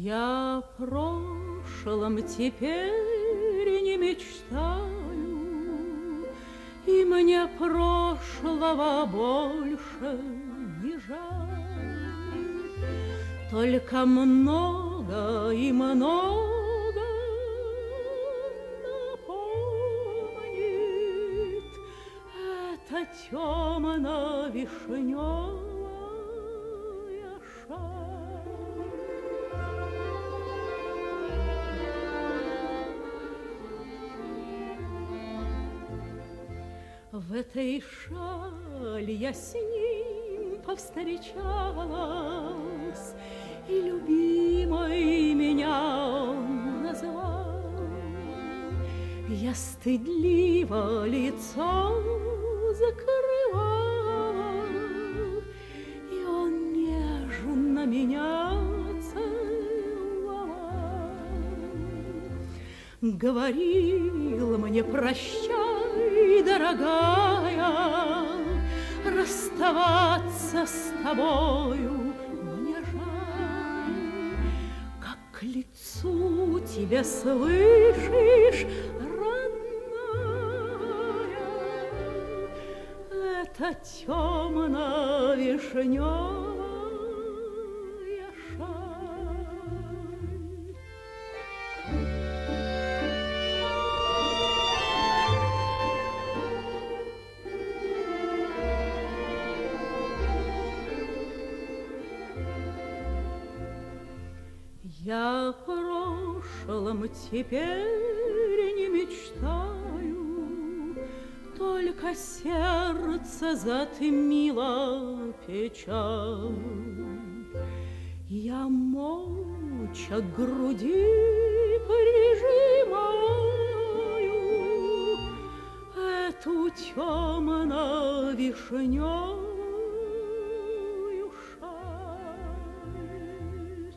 Я о прошлом теперь не мечтаю, и мне прошлого больше не жаль. Только много и много напомнит эта темно-вишневая шаль. В этой шали я с ним повстречалась, и любимой меня он называл. Я стыдливо лицо закрывала, и он нежно меня целовал. Говорил мне: прощай, дорогая, расставаться с тобою мне жаль. Как к лицу тебе, слышишь, родная, это темно-вишневая шаль. Я о прошлом теперь не мечтаю, только сердце затмило печаль. Я молча к груди прижимаю эту темно-вишневую шаль.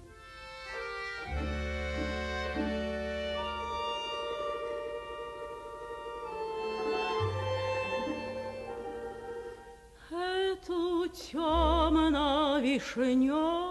Эту темно-вишневую